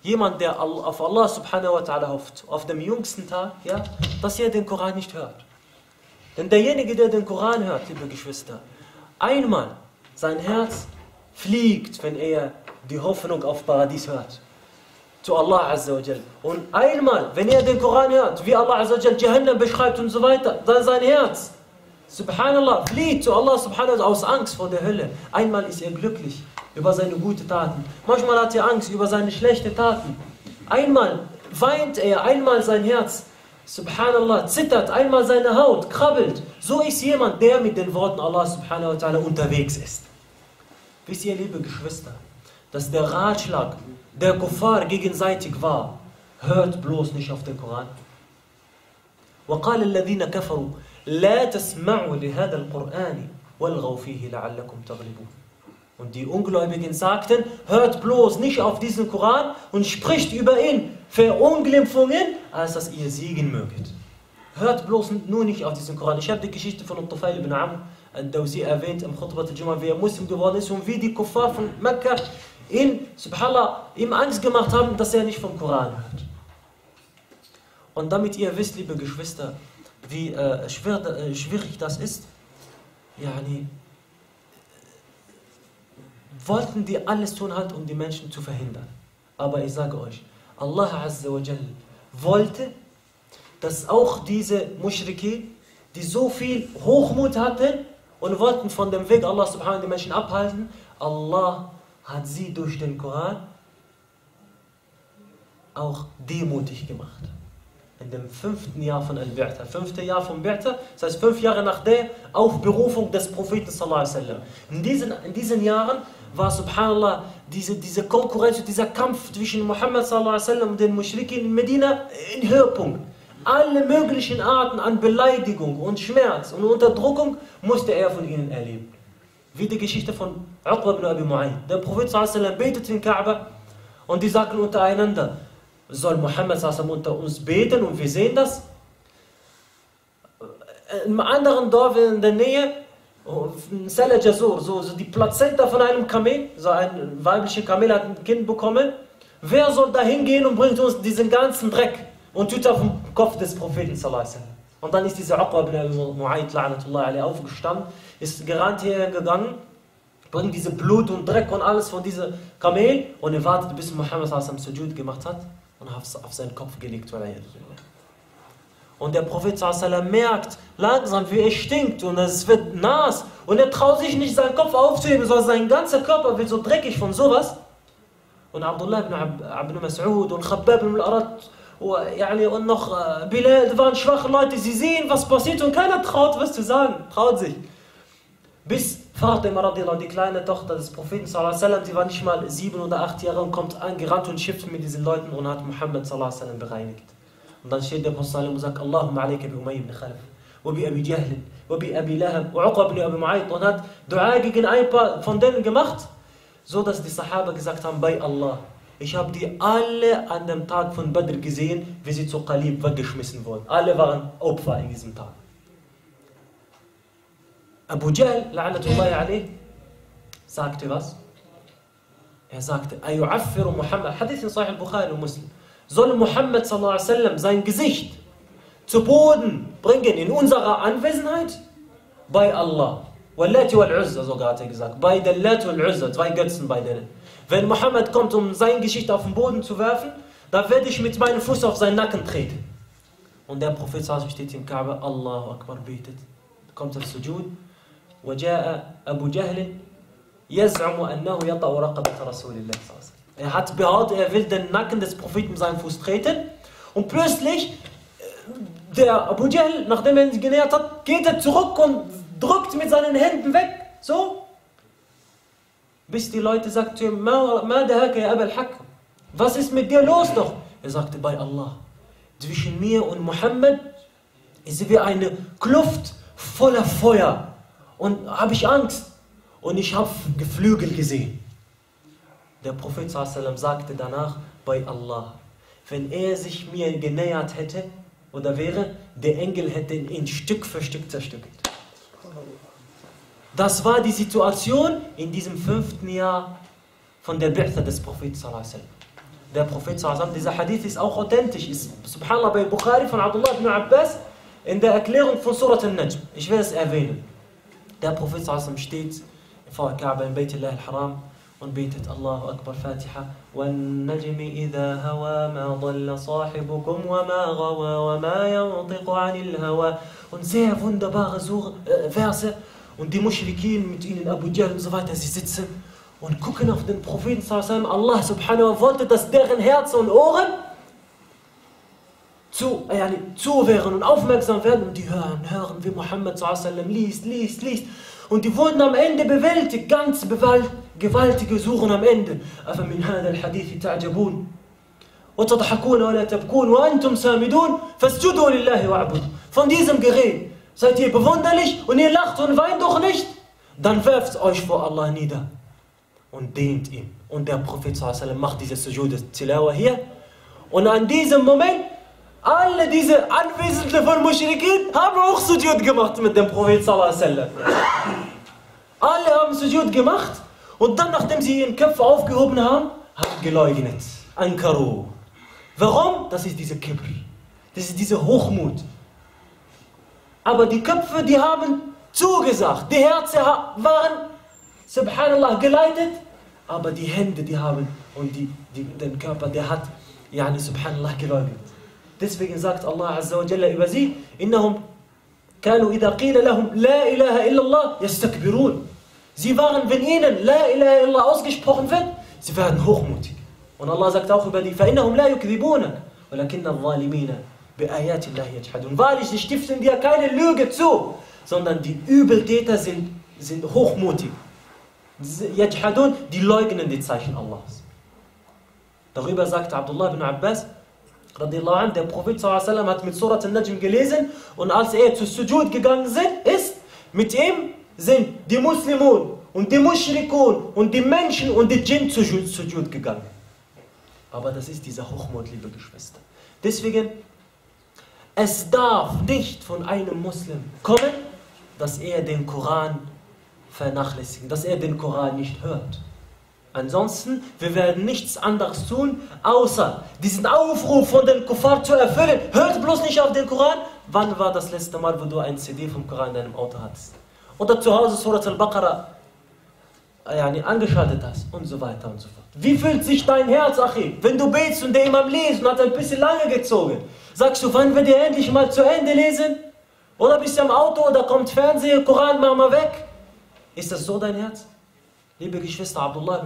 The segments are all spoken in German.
jemand, der auf Allah subhanahu wa ta'ala hofft, auf dem jüngsten Tag, ja, dass er den Koran nicht hört. Denn derjenige, der den Koran hört, liebe Geschwister, einmal sein Herz fliegt, wenn er die Hoffnung auf Paradies hört. Zu Allah Azza wa Jal. Und einmal, wenn er den Koran hört, wie Allah Azza wa Jal Jahannam beschreibt und so weiter, dann sein Herz, Subhanallah, flieht zu Allah subhanahu wa ta'ala aus Angst vor der Hölle. Einmal ist er glücklich über seine guten Taten. Manchmal hat er Angst über seine schlechten Taten. Einmal weint er, einmal sein Herz, Subhanallah, zittert, einmal seine Haut krabbelt. So ist jemand, der mit den Worten Allah subhanahu wa ta'ala unterwegs ist. Wisst ihr, liebe Geschwister, dass der Ratschlag der Kuffar gegenseitig war, hört bloß nicht auf den Koran. وَقَالَ الَّذِينَ كَفَرُوا لَا تَسْمَعُوا لِهَذَا الْقُرْآنِ وَالْغَوْا فِيهِ لَعَلَّكُمْ تَغْلِبُونَ. Und die Ungläubigen sagten, hört bloß nicht auf diesen Koran und spricht über ihn Verunglimpfungen, als dass ihr siegen möget. Hört bloß nur nicht auf diesen Koran. Ich habe die Geschichte von Tufail ibn Amr al-Dawsi erwähnt im Khutbat al-Jum'ah, wie er Muslim geworden ist und wie die Kuffar von Mekka ihm Angst gemacht haben, dass er nicht vom Koran hört. Und damit ihr wisst, liebe Geschwister, wie schwierig das ist, yani, wollten die alles tun, halt, um die Menschen zu verhindern. Aber ich sage euch, Allah Azza wa Jal wollte, dass auch diese Mushriki, die so viel Hochmut hatten und wollten von dem Weg Allah subhanahu die Menschen abhalten, Allah hat sie durch den Koran auch demutig gemacht. In dem 5. Jahr von Al-Bi'tha, 5. Jahr von Bi'tha, das heißt 5 Jahre nach der Aufberufung des Propheten sallallahu alaihi wasallam. In diesen Jahren war subhanallah diese Konkurrenz, dieser Kampf zwischen Muhammad sallallahu alaihi wasallam und den Mushrikin in Medina in Höhepunkt. Alle möglichen Arten an Beleidigung und Schmerz und Unterdrückung musste er von ihnen erleben. Wie die Geschichte von Uqba ibn Abi Mu'ayt. Der Prophet sallallahu alaihi wasallam betet in Kaaba und die sagten untereinander, soll Muhammad sallallahu alaihi wasallam unter uns beten und wir sehen das? Im anderen Dorf in der Nähe, Salah Jasur, so die Plazenta von einem Kamel, so ein weibliches Kamel hat ein Kind bekommen. Wer soll da hingehen und bringt uns diesen ganzen Dreck und tut auf den Kopf des Propheten sallallahu alaihi wasallam? Und dann ist dieser Uqba ibn Abi Mu'ayt la'natullah alayhi aufgestanden, ist gerannt hierher gegangen, bringt diese Blut und Dreck und alles von diesem Kamel und er wartet, bis Muhammad sallallahu alaihi wasallam Sujud gemacht hat und hat es auf seinen Kopf gelegt. Und der Prophet sallallahu alaihi wasallam merkt langsam, wie er stinkt und es wird nass und er traut sich nicht, seinen Kopf aufzuheben, sondern sein ganzer Körper wird so dreckig von sowas. Und Abdullah ibn Mas'ud und Khabbab ibn al-Arat und noch Bilal, das waren schwache Leute, sie sehen, was passiert und keiner traut, was zu sagen, traut sich. Bis Fatima radiallahu, die kleine Tochter des Propheten sallallahu alaihi wasallam, die war nicht mal 7 oder 8 Jahre und kommt angerannt und schimpft mit diesen Leuten und hat Muhammad sallallahu alaihi wasallam bereinigt. Und dann steht der Prophet und sagt, Allahumma alayka bi Umayy ibn Khalaf, wa bi Abi Jahl, wa bi Abi Lahab, wa Uqba ibn Abi Mu'ayt und hat Dua gegen ein paar von denen gemacht, so dass die Sahaba gesagt haben, bei Allah, ich habe die alle an dem Tag von Badr gesehen, wie sie zu Qalib weggeschmissen wurden. Alle waren Opfer in diesem Tag. Abu Jahl, la'natullahi alayh, sagte was? Er sagte, ayu'affiru Muhammad, Hadith in Sahih al-Bukhari und Muslim, soll Muhammad sallallahu alaihi wasallam sein Gesicht zu Boden bringen in unserer Anwesenheit? Bei Allah. Wallati wal-Uzza, sogar hat er gesagt. Bei der Lat wal-Uzza, 2 Götzen bei denen. Wenn Muhammad kommt, um sein Gesicht auf den Boden zu werfen, dann werde ich mit meinem Fuß auf seinen Nacken treten. Und der Prophet steht im Kaaba, Allahu Akbar, betet. Kommt auf Sujud. وجاء أبو جهل يزعم أنه يطأ رقبة رسول الله صلى الله عليه وسلم. Er hat behauptet, er will den Nacken des Propheten mit seinem Fuß treten. Und plötzlich, der Abu Jahl, nachdem er sich genähert hat, geht er zurück und drückt mit seinen Händen weg. So. Bis die Leute sagten, was ist mit dir los doch? Er sagte, bei Allah. Zwischen mir und Muhammad ist wie eine Kluft voller Feuer. Und habe ich Angst. Und ich habe Geflügel gesehen. Der Prophet ﷺ sagte danach, bei Allah, wenn er sich mir genähert hätte oder wäre, der Engel hätte ihn Stück für Stück zerstückelt. Das war die Situation in diesem 5. Jahr von der Bi'tha des Propheten ﷺ. der Prophet sallallahu, dieser Hadith ist auch authentisch, ist subhanallah bei Bukhari von Abdullah ibn Abbas in der Erklärung von Surat al-Najm. Ich will es erwähnen. Der Prophet sallallahu steht vor Kaaba in Bayt Allah al-Haram und betet Allahu Akbar Fatiha. وَالنَّجْمِ إِذَا هَوَى مَا ضَلَّ صَاحِبُكُمْ وَمَا غَوَى وَمَا يَنطِقُ عَنِ الْهَوَى. Und sehr wunderbare Verse. Und die Muschrikin mit ihnen, Abu Jahl und so weiter, sie sitzen und gucken auf den Propheten sallallahu. Allah subhanahu wa ta'ala wollte, dass deren Herzen und Ohren zuhören und aufmerksam werden und die hören, wie Muhammad sallallahu liest. Und die wurden am Ende bewältigt, ganz gewaltige Suchen am Ende. أَفَمِنْ هَذَا الْحَدِيثِ تَعْجَبُونَ وَتَضْحَكُونَ وَلَا تَبْكُونَ وَأَنْتُمْ سَامِدُونَ فَاسْجُدُوا لِلَّهِ وَاعْبُدُوا. Von diesem Gerät seid ihr bewunderlich und ihr lacht und weint doch nicht? Dann werft euch vor Allah nieder und dehnt ihm. Und der Prophet sallallahu macht diese Sujud Tilawa hier. Und an diesem Moment, alle diese Anwesenden von Mushrikin haben auch Sujud gemacht mit dem Prophet sallallahu. Alle haben Sujud gemacht und dann, nachdem sie ihren Köpfe aufgehoben haben, haben geleugnet. Ankaru. Warum? Das ist diese Kibr. Das ist diese Hochmut. Aber die Köpfe, die haben zugesagt. Die Herzen waren, subhanallah, geleitet. Aber die Hände, die haben, und den Körper, der hat, subhanallah, geleugnet. Deswegen sagt Allah Azza wa Jalla über sie, innahum kanu idha qila lahum la ilaha illallah yastakbirun. Sie waren, wenn ihnen la ilaha illallah ausgesprochen wird, sie werden hochmutig. Und Allah sagt auch über die, فَإِنَّهُمْ لَا يُكْذِبُونَكَ وَلَكِنَّ الظَّالِمِينَ بِآيَاتِ اللَّهِ يَجْحَدُونَ. Wahrlich, sie stiften dir keine Lüge zu, sondern die Übeltäter sind hochmutig. Yajhadun, die leugnen die Zeichen Allahs. Darüber sagt Abdullah ibn Abbas, radiallahu anh, der Prophet sallallahu hat mit Surat al-Najm gelesen und als er zu Sujud gegangen ist, mit ihm sind die Muslimun und die Mushrikun und die Menschen und die Djinn zu Sujud gegangen. Aber das ist dieser Hochmut, liebe Geschwister. Deswegen, es darf nicht von einem Muslim kommen, dass er den Koran vernachlässigt, dass er den Koran nicht hört. Ansonsten, wir werden nichts anderes tun, außer diesen Aufruf von den Kuffar zu erfüllen. Hört bloß nicht auf den Koran. Wann war das letzte Mal, wo du ein CD vom Koran in deinem Auto hattest? Oder zu Hause Surat al-Baqarah angeschaltet hast und so weiter und so fort. Wie fühlt sich dein Herz, Achi, wenn du betest und der Imam liest und hat ein bisschen lange gezogen? Sagst du, wann wird er endlich mal zu Ende lesen? Oder bist du am Auto oder kommt Fernseher, Koran, mach mal weg? Ist das so dein Herz? Liebe Geschwister,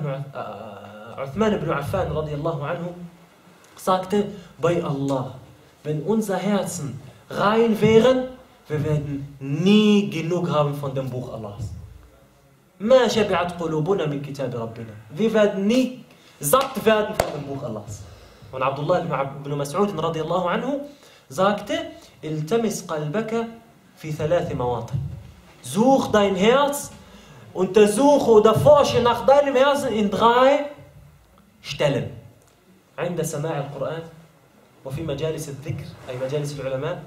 Uthman ibn Affan radiallahu anhu sagte, bei Allah, wenn unser Herzen rein wären, wir werden nie genug haben von dem Buch Allahs. ما شبعت قلوبنا من كتاب ربنا. Wir werden nie satt werden von dem Buch Allahs. Und Abdullah ibn Mas'ud radiallahu anhu sagte, التمس قلبك في 3 مواطن. Such dein Herz, untersuche oder forsche nach deinem Herzen in 3 Stellen. عند سماع القرآن وفي مجالس الذكر أي مجالس العلماء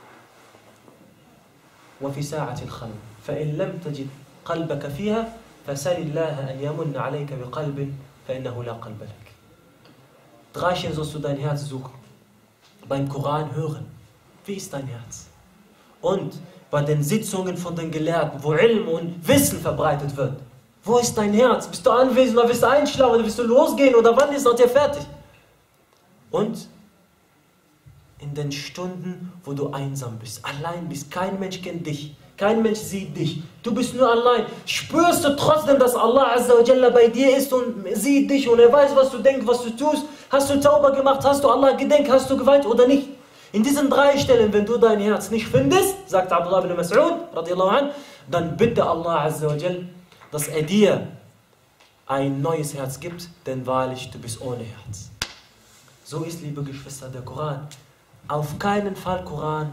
وفي ساعة الخلوة. فإن لم تجد قلبك فيها فسل الله أن يمن عليك بقلب فإنه لا قلب لك. 3 Stellen sollst du dein Herz suchen. Beim Koran hören. Wie ist dein Herz? Und bei den Sitzungen von den Gelehrten, wo Ilm und Wissen verbreitet wird. Wo ist dein Herz? Bist du anwesend oder willst du einschlafen oder willst du losgehen oder wann ist das fertig? Und in den Stunden, wo du einsam bist, allein bist, kein Mensch kennt dich, kein Mensch sieht dich, du bist nur allein, spürst du trotzdem, dass Allah Azza wa Jalla bei dir ist und sieht dich und er weiß, was du denkst, was du tust, hast du Tauba gemacht, hast du Allah gedenkt, hast du geweint oder nicht? In diesen 3 Stellen, wenn du dein Herz nicht findest, sagt Abdullah ibn Mas'ud, radiallahu anh, dann bitte Allah Azza wa Jalla, dass er dir ein neues Herz gibt, denn wahrlich, du bist ohne Herz. So ist, liebe Geschwister, der Koran. Auf keinen Fall Koran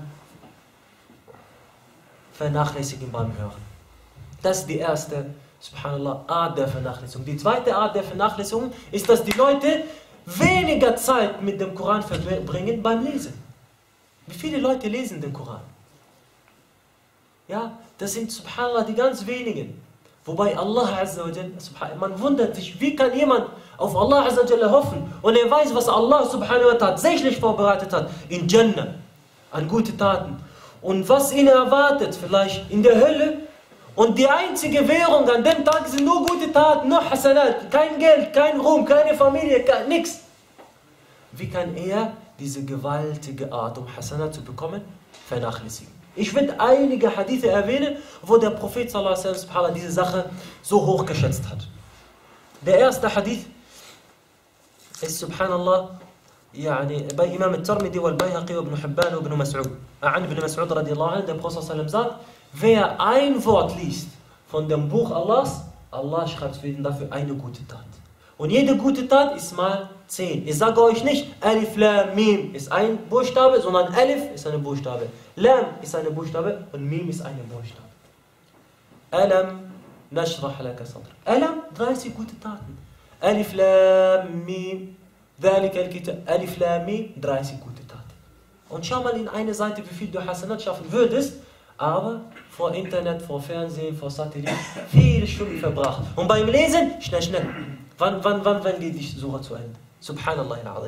vernachlässigen beim Hören. Das ist die erste, subhanallah, Art der Vernachlässigung. Die zweite Art der Vernachlässigung ist, dass die Leute weniger Zeit mit dem Koran verbringen beim Lesen. Wie viele Leute lesen den Koran? Ja, das sind, subhanallah, die ganz wenigen. Wobei Allah Azza wa Jalla, man wundert sich, wie kann jemand auf Allah Azza wa Jalla hoffen und er weiß, was Allah subhanahu wa ta'ala tatsächlich vorbereitet hat in Jannah, an gute Taten und was ihn erwartet, vielleicht in der Hölle. Und die einzige Währung an dem Tag sind nur gute Taten, nur Hasanat, kein Geld, kein Ruhm, keine Familie, nichts. Wie kann er diese gewaltige Art, um Hasanat zu bekommen, vernachlässigen? Ich werde einige Hadithe erwähnen, wo der Prophet sallallahu alaihi wasallam diese Sache so hoch geschätzt hat. Der erste Hadith ist, subhanallah, bei Imam al-Tirmidhi wal-Bayhaqi und Ibn Hibban und Ibn Mas'ud. An Ibn Mas'ud radiallahu anhu, der Prophet sallallahu alaihi wasallam sagt, wer ein Wort liest von dem Buch Allahs, Allah schreibt für ihn dafür eine gute Tat. Und jede gute Tat ist mal 10. Ich sage euch nicht, Alif, Lam, Mim ist ein Buchstabe, sondern Alif ist eine Buchstabe, Lam ist eine Buchstabe und Mim ist eine Buchstabe. Alam, nashrah laka sadr. Alam, 30 gute Taten. Alif, Lam, Mim, dhalika al-kitab. Alif, Lam, Mim, 30 gute Taten. Und schau mal in eine Seite, wie viel du Hasanat schaffen würdest, aber vor Internet, vor Fernsehen, vor Satellit, viele Stunden verbracht. Und beim Lesen, schnell. Wann geht die Sura zu Ende? Subhanallah al-Azim.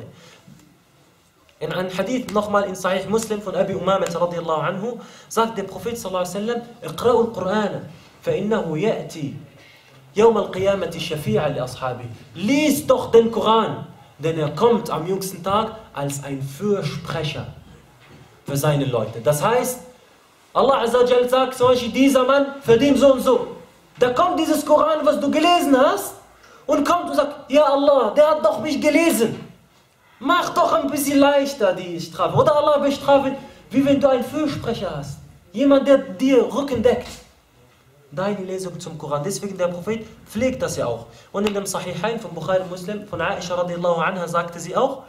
In einem Hadith nochmal in Sahih Muslim von Abi Umamah radiallahu anhu, sagt der Prophet sallallahu alaihi wasallam, اقرأوا القرآن فإنه يأتي يوم القيامة شفيعا لأصحابه. Lies doch den Koran, denn er kommt am jüngsten Tag als ein Fürsprecher für seine Leute. Das heißt, Allah Azza wa Jalla sagt zum Beispiel, dieser Mann verdient so und so. Da kommt dieses Koran, was du gelesen hast, und kommt und sagt, ja Allah, der hat doch mich gelesen. Mach doch ein bisschen leichter die Strafe. Oder Allah bestraft, wie wenn du einen Fürsprecher hast. Jemand, der dir Rücken deckt. Deine Lesung zum Koran. Deswegen der Prophet pflegt das ja auch. Und in dem Sahihain von Bukhari und Muslim, von Aisha radiallahu anha, sagte sie auch,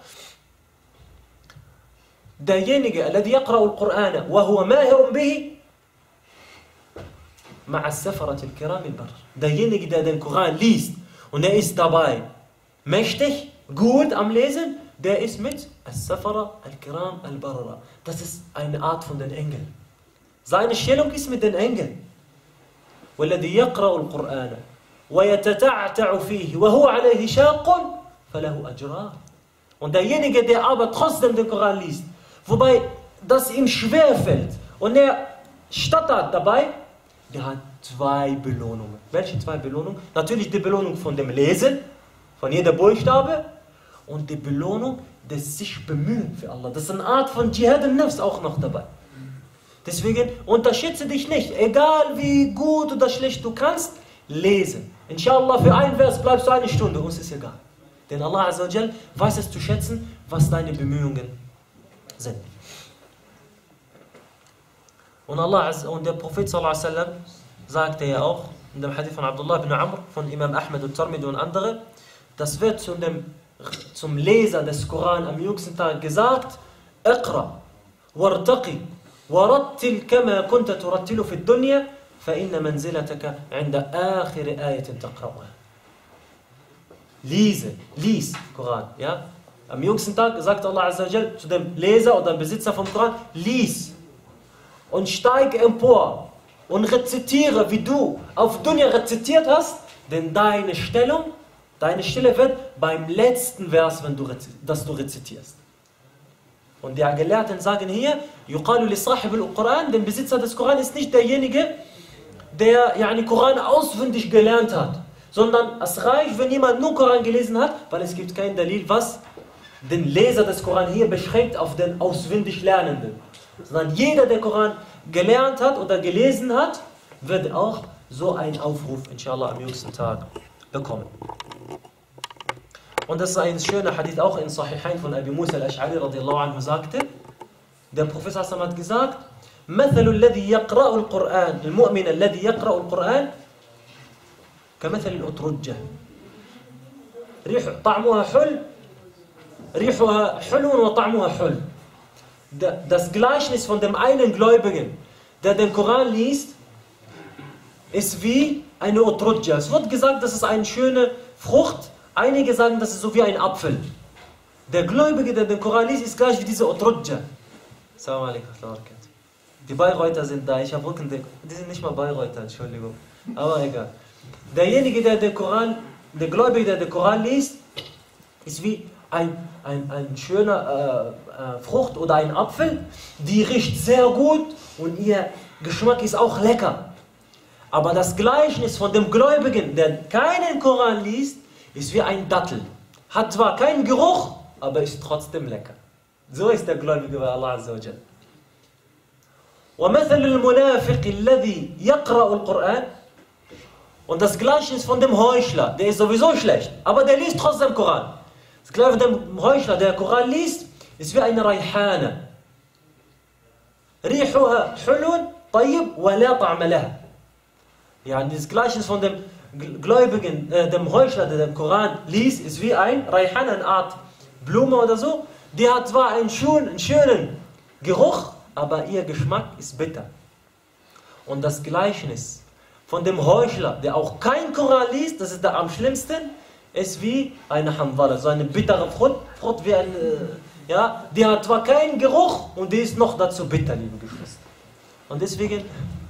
derjenige, الذي يقرأ القرآن وهو ماهر به مع السفرة الكرام البرر. Derjenige, der den Koran liest und er ist dabei mächtig, gut am Lesen, der ist mit السفرة الكرام البرر. Das ist eine Art von den Engeln. Seine Stellung ist mit den Engeln. والذي يقرأ القرآن ويتتعتع فيه وهو عليه شاق فله أجران. Und derjenige, der aber trotzdem den Koran liest, wobei das ihm schwer fällt und er stottert dabei, der hat 2 Belohnungen. Welche 2 Belohnungen? Natürlich die Belohnung von dem Lesen, von jeder Buchstabe, und die Belohnung des sich bemühen für Allah. Das ist eine Art von Jihad al-Nafs auch noch dabei. Deswegen unterschätze dich nicht, egal wie gut oder schlecht du kannst, lesen. Inshallah, für einen Vers bleibst du 1 Stunde, uns ist egal. Denn Allah Azza wa Jal weiß es zu schätzen, was deine Bemühungen sind. Und der Prophet sallallahu alaihi wasallam sagte ja auch in dem Hadith von Abdullah ibn Amr, von Imam Ahmed und Tirmidhi und andere, das wird zum Leser des Koran am jüngsten Tag gesagt, اقرأ وارتقي ورتل كما كنت ترتل في الدنيا فإن منزلتك عند آخر آية تقرأها. Lies Koran, ja? Am jüngsten Tag sagt Allah Azza wa Jal zu dem Leser oder dem Besitzer vom Koran, lies und steig empor und rezitiere, wie du auf Dunya rezitiert hast, denn deine Stelle wird beim letzten Vers, das du rezitierst. Und die Gelehrten sagen hier, yuqalu li sahib al-Quran, der Besitzer des Koran ist nicht derjenige, der Koran auswendig gelernt hat, sondern es reicht, wenn jemand nur Koran gelesen hat, weil es gibt kein Dalil, was den Leser des Koran hier beschränkt auf den auswendig Lernenden. Sondern jeder, der Koran gelernt hat oder gelesen hat, wird auch so einen Aufruf, inshallah, am jüngsten Tag bekommen. Und das ist ein schöner Hadith, auch in Sahihain von Abi Musa al-Ash'ari radiallahu anhu sagte, der Prophet hat gesagt, مثل الذي يقرأ القرآن المؤمن الذي يقرأ القرآن كمثل الأترجة ريحها حلو وطعمها حلو. Das Gleichnis von dem einen Gläubigen, der den Koran liest, ist wie eine Utrudja. Es wird gesagt, das ist eine schöne Frucht. Einige sagen, das ist so wie ein Apfel. Der Gläubige, der den Koran liest, ist gleich wie diese Utrudja. Assalamu alaikum. Die Bayreuther sind da. Ich habe Rückendeck. Die sind nicht mal Bayreuther, Entschuldigung. Aber egal. Derjenige, der Gläubige, der den Koran liest, ist wie ein schöner Frucht oder ein Apfel, die riecht sehr gut und ihr Geschmack ist auch lecker. Aber das Gleichnis von dem Gläubigen, der keinen Koran liest, ist wie ein Dattel. Hat zwar keinen Geruch, aber ist trotzdem lecker. So ist der Gläubige bei Allah Azza wa Jal. وَمَثَلُ الْمُنَافِقِ الَّذِي يَقْرَأُ الْقُرْآنِ. Und das Gleichnis von dem Heuchler, der ist sowieso schlecht, aber der liest trotzdem Koran. Das Gleichnis von dem Heuchler, der Koran liest, ist wie eine Rayhane. رِيحُهَا حُلٌ طَيِّبٌ وَلَا طَعْمَ لَهَا. Ja, das Gleichnis von dem Gläubigen, dem Heuchler, der den Koran liest, ist wie ein Rayhan, eine Art Blume oder so. Die hat zwar einen schönen Geruch, aber ihr Geschmack ist bitter. Und das Gleichnis von dem Heuchler, der auch kein Koran liest, das ist der am schlimmsten, ist wie eine Handwala, so eine bittere Frucht wie ein, ja, die hat zwar keinen Geruch und die ist noch dazu bitter, liebe Geschwister. Und deswegen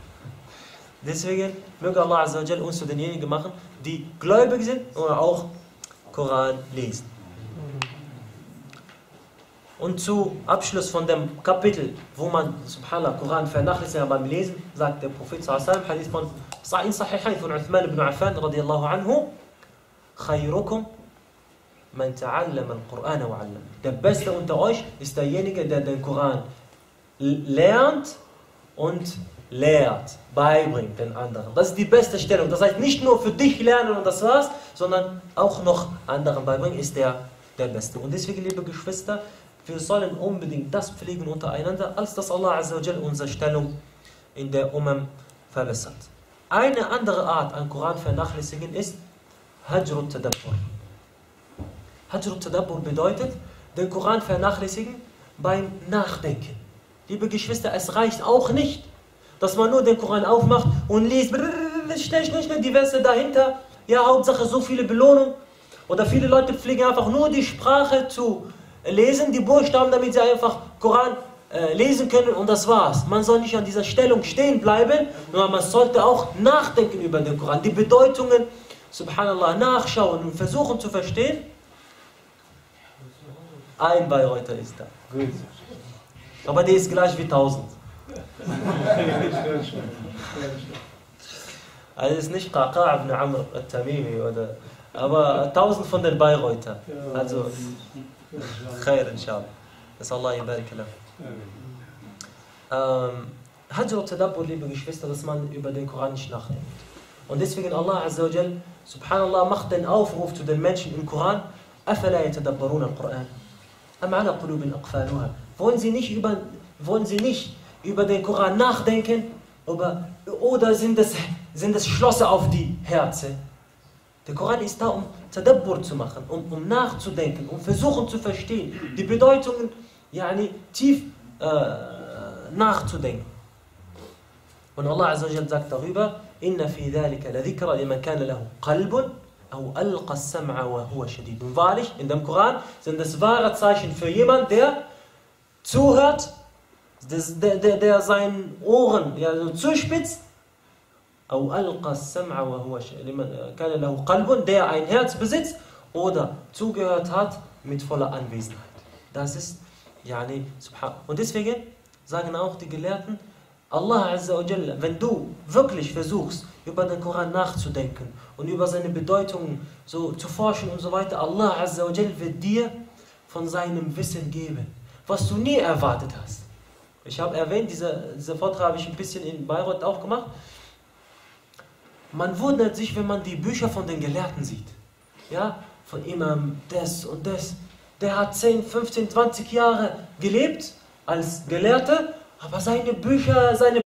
möge Allah Azza wa Jal uns zu denjenigen machen, die gläubig sind und auch Koran lesen. Und zu Abschluss von dem Kapitel, wo man subhanallah Koran vernachlässigt beim Lesen, sagt der Prophet sallallahu alaihi wasallam, Hadith von Sahihain von Uthman ibn Affan radiyallahu anhu, Khayrukum man ta'allama al-Qur'ana wa 'allama. Der Beste unter euch ist derjenige, der den Koran lernt und lehrt, beibringt den anderen. Das ist die beste Stellung. Das heißt, nicht nur für dich lernen und das war's, sondern auch noch anderen beibringen, ist der Beste. Und deswegen, liebe Geschwister, wir sollen unbedingt das pflegen untereinander, als dass Allah Azza wa Jal unsere Stellung in der verbessert. Eine andere Art, an Koran vernachlässigen, ist Hajrut Tadabbur. Hajrut Tadabbur bedeutet, den Koran vernachlässigen beim Nachdenken. Liebe Geschwister, es reicht auch nicht, dass man nur den Koran aufmacht und liest, schnell, die Verse dahinter. Ja, Hauptsache so viele Belohnung. Oder viele Leute pflegen einfach nur die Sprache zu lesen, die Buchstaben, damit sie einfach Koran lesen können und das war's. Man soll nicht an dieser Stellung stehen bleiben, sondern man sollte auch nachdenken über den Koran. Die Bedeutungen, subhanallah, nachschauen und versuchen zu verstehen. Ein Bayreuther ist da. Gut. Aber der ist gleich wie 1000. Also es ist nicht Qaqa' ibn Amr al-Tamimi, aber 1000 von den Bayreuther. Also, khair inshallah. Dass Allah barik lahu. Hajr Tadabbur, liebe Geschwister, dass man über den Koran nicht nachdenkt. Und deswegen Allah Azza wa Jal, subhanallah, macht den Aufruf zu den Menschen im Koran, أَفَلَا يَتَدَبَّرُونَ الْقُرْآنَ أَمْ عَلَى قُلُوبٍ أَقْفَالُهَا. Wollen Sie nicht über den Koran nachdenken? Oder sind es Schlosse auf die Herzen? Der Koran ist da, um Tadabbur zu machen, um nachzudenken, um versuchen zu verstehen, die Bedeutungen tief nachzudenken. Und Allah Azza wa Jal sagt darüber, Inna fi dhalika la dhikra liman kana lahu qalbun aw alqa as-sam'a wa huwa shadid. Und wahrlich, in dem Koran sind es wahre Zeichen für jemanden, der zuhört, der seinen Ohren zuspitzt, aw alqa as-sam'a wa huwa liman kana lahu qalbun, der ein Herz besitzt oder zugehört hat mit voller Anwesenheit. Das ist und deswegen sagen auch die Gelehrten, Allah Azza wa Jalla, wenn du wirklich versuchst, über den Koran nachzudenken und über seine Bedeutungen so zu forschen und so weiter, Allah Azza wa Jalla wird dir von seinem Wissen geben, was du nie erwartet hast. Ich habe erwähnt, dieser Vortrag habe ich ein bisschen in Bayreuth auch gemacht. Man wundert sich, wenn man die Bücher von den Gelehrten sieht. Ja, von Imam das und das. Der hat 10, 15, 20 Jahre gelebt als Gelehrter, aber seine Bücher, seine